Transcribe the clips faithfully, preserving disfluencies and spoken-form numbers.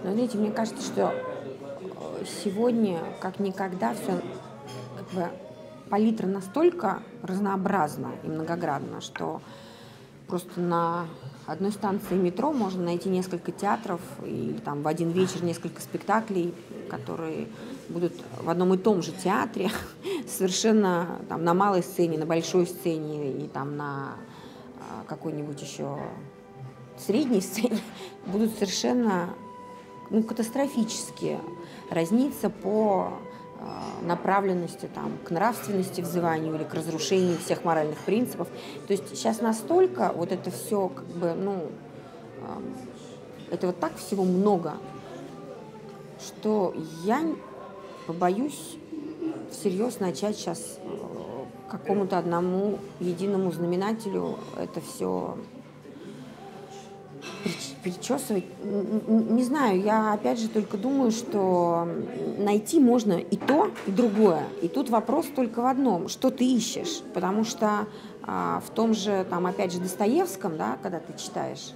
Но знаете, мне кажется, что э, сегодня, как никогда, все как бы палитра настолько разнообразна и многогранна, что просто на одной станции метро можно найти несколько театров и там в один вечер несколько спектаклей, которые будут в одном и том же театре, совершенно там на малой сцене, на большой сцене и там на а, какой-нибудь еще средней сцене будут совершенно, ну, катастрофически разниться по э, направленности там, к нравственности взыванию или к разрушению всех моральных принципов. То есть сейчас настолько вот это все, как бы, ну, э, это вот так всего много, что я побоюсь всерьез начать сейчас э, какому-то одному единому знаменателю это все перечесывать. Не знаю, я опять же только думаю, что найти можно и то, и другое. И тут вопрос только в одном, что ты ищешь. Потому что а, в том же, там, опять же, Достоевском, да, когда ты читаешь,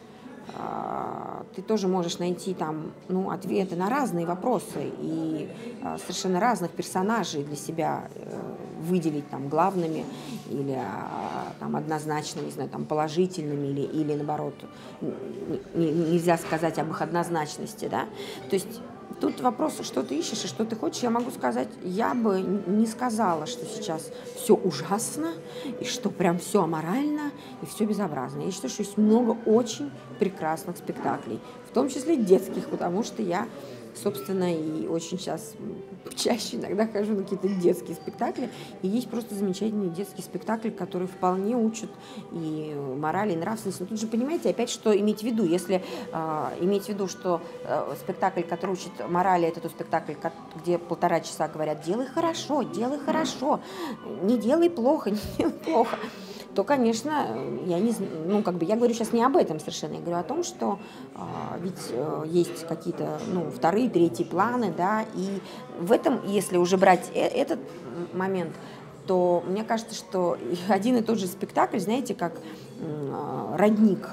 а, ты тоже можешь найти там, ну, ответы на разные вопросы и а, совершенно разных персонажей для себя э, выделить там главными или а, там однозначно, не знаю, там положительными или, или наоборот, не, нельзя сказать об их однозначности, да. То есть тут вопрос, что ты ищешь и что ты хочешь. Я могу сказать, я бы не сказала, что сейчас все ужасно, и что прям все аморально, и все безобразно. Я считаю, что есть много очень прекрасных спектаклей, в том числе детских, потому что я, собственно, и очень сейчас чаще иногда хожу на какие-то детские спектакли, и есть просто замечательные детские спектакли, которые вполне учат и морали, и нравственности. Но тут же понимаете, опять, что иметь в виду, если э, иметь в виду, что э, спектакль, который учит морали, это тот спектакль, где полтора часа говорят «делай хорошо, делай хорошо, не делай плохо, не делай плохо», то, конечно, я не знаю, ну, как бы я говорю сейчас не об этом совершенно, я говорю о том, что а, ведь а, есть какие-то, ну, вторые, третьи планы, да, и в этом, если уже брать э- этот момент, то мне кажется, что один и тот же спектакль, знаете, как м, родник.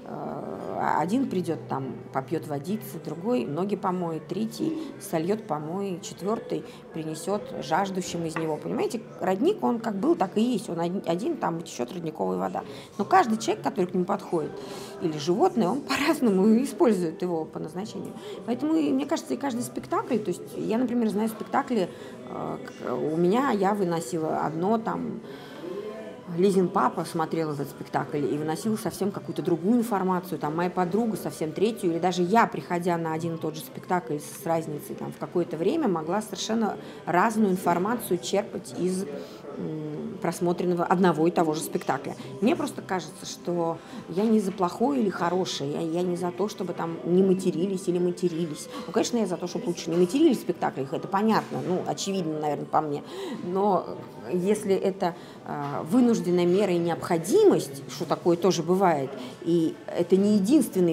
Один придет там, попьет водицы, другой ноги помоет, третий сольет помой, четвертый принесет жаждущим из него. Понимаете, родник, он как был, так и есть. Он один, один там течет родниковая вода. Но каждый человек, который к нему подходит, или животное, он по-разному использует его по назначению. Поэтому, мне кажется, и каждый спектакль, то есть я, например, знаю спектакли, у меня я выносила одно там, Лизин папа смотрел этот спектакль и выносил совсем какую-то другую информацию, там моя подруга совсем третью, или даже я, приходя на один и тот же спектакль с разницей там, в какое-то время, могла совершенно разную информацию черпать из м, просмотренного одного и того же спектакля. Мне просто кажется, что я не за плохое или хорошее, я, я не за то, чтобы там не матерились или матерились. Ну, конечно, я за то, чтобы лучше не матерились в спектаклях, это понятно, ну, очевидно, наверное, по мне, но если это э, вынужденная мера и необходимость, что такое тоже бывает, и это не единственный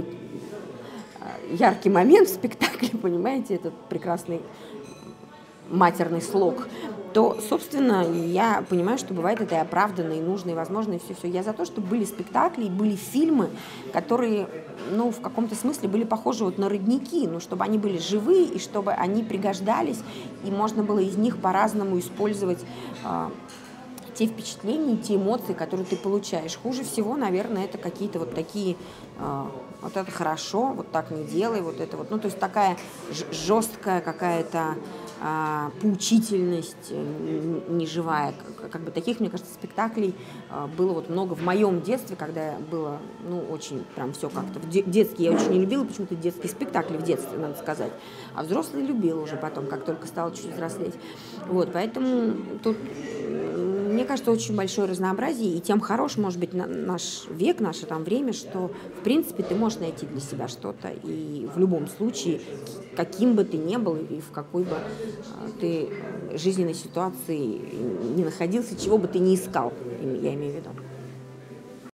э, яркий момент в спектакле, понимаете, этот прекрасный матерный слог, то, собственно, я понимаю, что бывает это и оправданно, и нужно, и возможно, и все-все. Я за то, чтобы были спектакли, и были фильмы, которые, ну, в каком-то смысле были похожи вот на родники, ну, чтобы они были живые, и чтобы они пригождались, и можно было из них по-разному использовать э, те впечатления, те эмоции, которые ты получаешь. Хуже всего, наверное, это какие-то вот такие, э, вот это хорошо, вот так не делай, вот это вот, ну, то есть такая жесткая какая-то э, поучительность неживая. Как, как бы таких, мне кажется, спектаклей э, было вот много в моем детстве, когда было, ну, очень прям все как-то. В де- детские я очень не любила почему-то детские спектакли в детстве, надо сказать. А взрослые любила уже потом, как только стала чуть взрослеть. Вот, поэтому тут... Мне кажется, очень большое разнообразие, и тем хорош, может быть, на, наш век, наше там время, что, в принципе, ты можешь найти для себя что-то, и в любом случае, каким бы ты ни был, и в какой бы а, ты жизненной ситуации не находился, чего бы ты ни искал, я имею в виду.